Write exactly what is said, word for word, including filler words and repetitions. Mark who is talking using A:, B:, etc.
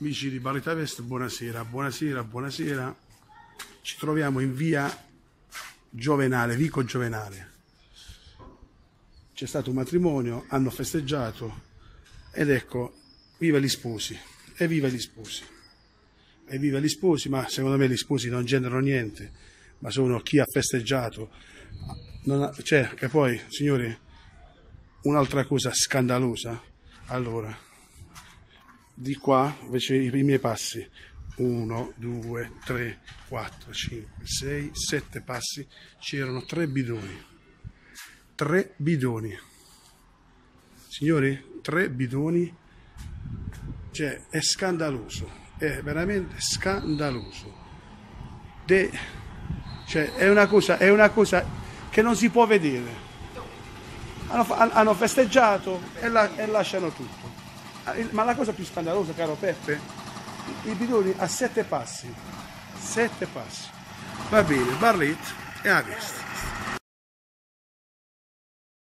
A: Amici di Barletta Fest, buonasera, buonasera, buonasera. Ci troviamo in via Giovenale, Vico Giovenale. C'è stato un matrimonio, hanno festeggiato ed ecco, viva gli sposi, e viva gli sposi, e viva gli sposi, ma secondo me gli sposi non generano niente, ma sono chi ha festeggiato. Non ha, cioè, che poi, signori, un'altra cosa scandalosa, allora, di qua invece i, i miei passi, uno, due, tre, quattro, cinque, sei, sette passi, c'erano tre bidoni, tre bidoni, signori, tre bidoni, cioè è scandaloso, è veramente scandaloso, De, cioè è una cosa, è una cosa che non si può vedere. Hanno, hanno festeggiato e, la, e lasciano tutto. Ma la cosa più scandalosa, caro Peppe, i bidoni a sette passi, sette passi. Va bene, Barletta e a vista.